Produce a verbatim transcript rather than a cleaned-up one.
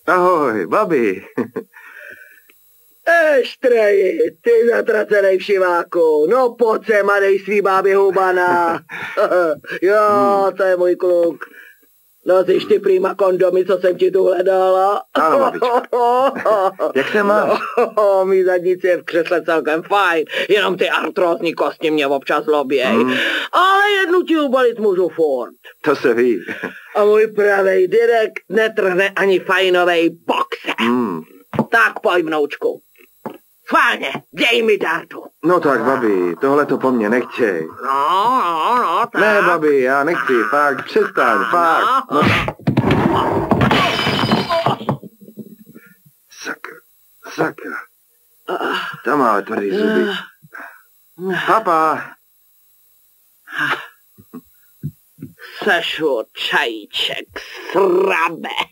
Ahoj, babi. Eštreji, ty zatracenej všiváku. No pojď sem a dej svý bábě hubana. Jo, to je můj kluk. Nosíš ty prýma kondomy, co jsem ti tu hledala? Ano, babičko. Jak se máš? No, mý zadnici je v křesle celkem fajn, jenom ty artrózní kosti mě občas loběj. Hmm. Ale jednu ti ubalit můžu furt. To se ví. A můj pravej direkt netrhne ani fajnovej boxe. Hmm. Tak pojď, vnoučku. Schválně, dej mi dártu. No tak, babi, tohle to po mně nechtěj. No, no, no, tak. Ne, babi, já nechci, fakt, přestaň, fakt. No. Sakra, sakra. Ta má tvrdý zuby. Papa. Sešlo čajíček srabe.